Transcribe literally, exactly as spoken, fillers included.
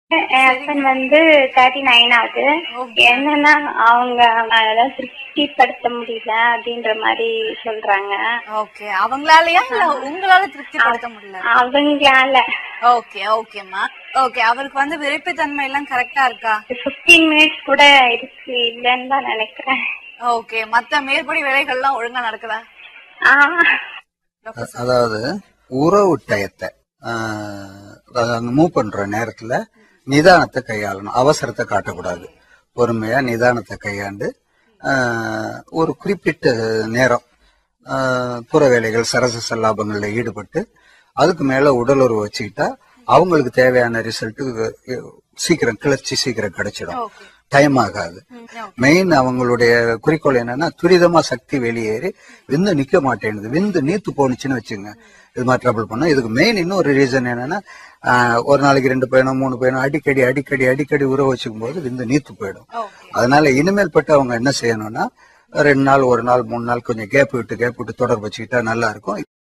என் husband வந்து thirty nine ஆகுது. என்னன்னா அவங்க அதான் திருப்திப்படுத்த முடியல அப்படின்ற மாதிரி சொல்றாங்க. ஓகே, அவங்களாலயா இல்ல உங்களால திருப்திப்படுத்த முடியல? அவங்களால. ஓகே ஓகேம்மா. ஓகே, அவருக்கு வந்து விரைப்புத்தன்மை எல்லாம் கரெக்டா இருக்கா? பிப்டீன் மினிட்ஸ் கூட இருக்கு இல்லன்னு தான் நினைக்கிறேன். ஓகே, மத்த மேற்படி வேலைகள்லாம் ஒழுங்கா நடக்குதா? அதாவது உறவு டயத்தை மூவ் பண்ற நேரத்துல நிதானத்தை கையாளணும், அவசரத்தை காட்டக்கூடாது. பொறுமையா நிதானத்தை கையாண்டு ஒரு குறிப்பிட்ட நேரம் புற வேலைகள் சரச சல்லாபங்கள்ல ஈடுபட்டு அதுக்கு மேல உடல் உறவு வச்சுக்கிட்டா அவங்களுக்கு தேவையான ரிசல்ட் சீக்கிரம் கிளர்ச்சி சீக்கிரம் கிடைச்சிடும், டைம் ஆகாது. மெயின் அவங்களுடைய குறிக்கோள் என்னன்னா துரிதமா சக்தி வெளியேறி விந்து நிக்க மாட்டேங்குது, விந்து நீத்து போனுச்சுன்னு வச்சுங்க, இது மாதிரி ட்ரபிள் பண்ணும். இதுக்கு மெயின் இன்னொரு ரீசன் என்னன்னா ஒரு நாளைக்கு ரெண்டு பையனும் மூணு பையனும் அடிக்கடி அடிக்கடி அடிக்கடி உறவு வச்சுக்கும் போது விந்து நீத்து போயிடும். அதனால இனிமேல் பட்டு அவங்க என்ன செய்யணும்னா ரெண்டு நாள் ஒரு நாள் மூணு நாள் கொஞ்சம் கேப் விட்டு கேப் விட்டு தொடர்பு வச்சுக்கிட்டா நல்லா இருக்கும்.